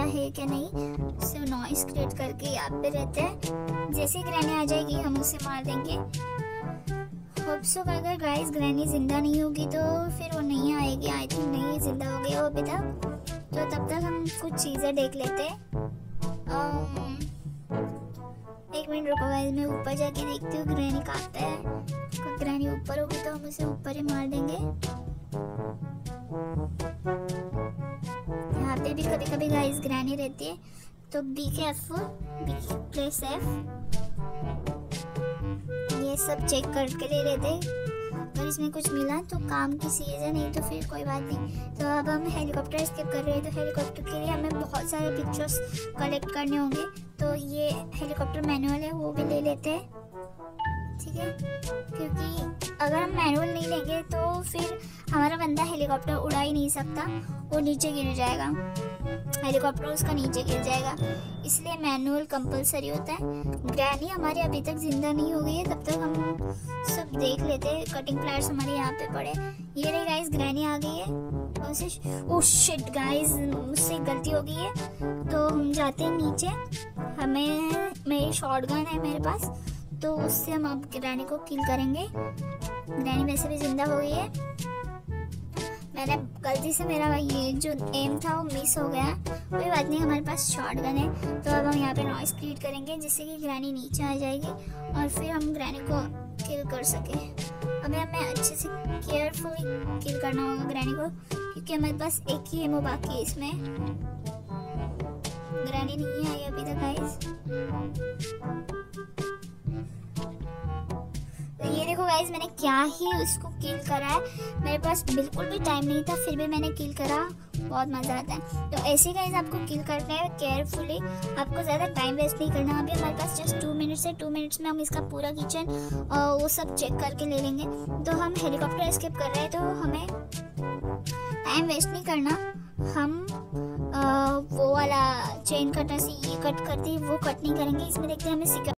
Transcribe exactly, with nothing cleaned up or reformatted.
है क्या नहीं। सो नॉइस क्रिएट करके यहाँ पे रहते हैं। जैसे ग्रैनी आ जाएगी हम उसे मार देंगे। होप सो अगर गाइस ग्रैनी जिंदा नहीं होगी तो फिर वो नहीं आएगी। आई थिंक नहीं जिंदा हो गया वो अभी तक। तो तब तक हम कुछ चीज़ें देख लेते हैं। um, एक मिनट रुको गाइस, मैं ऊपर जाके देखती हूँ ग्रैनी कहाँ पे है। अगर ग्रैनी ऊपर होगी तो हम उसे ऊपर ही मार देंगे। यहाँ पे भी कभी कभी गाइस ग्रैनी रहती है, तो be careful, be play safe. ये सब चेक करके ले लेते। अगर इसमें कुछ मिला तो काम की चीज़ है, नहीं तो फिर कोई बात नहीं। तो अब हम हेलीकॉप्टर स्किप कर रहे हैं। तो हेलीकॉप्टर के लिए हमें बहुत सारे पिक्चर्स कलेक्ट करने होंगे। तो ये हेलीकॉप्टर मैनुअल है, वो भी ले लेते हैं, ठीक है। क्योंकि अगर हम मैनुअल नहीं लेंगे तो फिर हमारा बंदा हेलीकॉप्टर उड़ा ही नहीं सकता, वो नीचे गिर जाएगा, हेलीकॉप्टर उसका नीचे गिर जाएगा। इसलिए मैनुअल कंपलसरी होता है। ग्रैनी हमारी अभी तक जिंदा नहीं हो गई है, तब तक हम सब देख लेते हैं। कटिंग प्लायर्स हमारे यहाँ पे पड़े। ये रही गाइस, ग्रैनी आ गई है। उसे ओह शिट गाइस, मुझसे गलती हो गई है। तो हम जाते हैं नीचे। हमें मेरी शॉटगन है मेरे पास, तो उससे हम अब ग्रैनी को किल करेंगे। ग्रैनी वैसे भी जिंदा हो गई है। मैंने गलती से मेरा ये जो एम था वो मिस हो गया। कोई बात नहीं, हमारे पास शॉटगन है। तो अब हम यहाँ पे नॉइस क्रिएट करेंगे जिससे कि ग्रैनी नीचे आ जाएगी और फिर हम ग्रैनी को किल कर सके। अब हमें अच्छे से केयरफुली किल करना होगा ग्रैनी को, क्योंकि हमारे पास एक ही एमओ बाकी है इसमें। ग्रैनी नहीं आई अभी तक गाइस। ये देखो गाइस, मैंने क्या ही उसको किल करा है। मेरे पास बिल्कुल भी टाइम नहीं था, फिर भी मैंने किल करा। बहुत मज़ा आता है। तो ऐसे गाइस आपको किल करना है केयरफुली, आपको ज़्यादा टाइम वेस्ट नहीं करना। अभी हमारे पास जस्ट टू मिनट्स है। टू मिनट्स में हम इसका पूरा किचन वो सब चेक करके ले लेंगे। तो हम हेलीकॉप्टर एस्केप कर रहे हैं, तो हमें टाइम वेस्ट नहीं करना। हम आ, वो वाला चेन कटर से ये कट करते हैं, वो कट नहीं करेंगे। इसमें देखते हैं हमें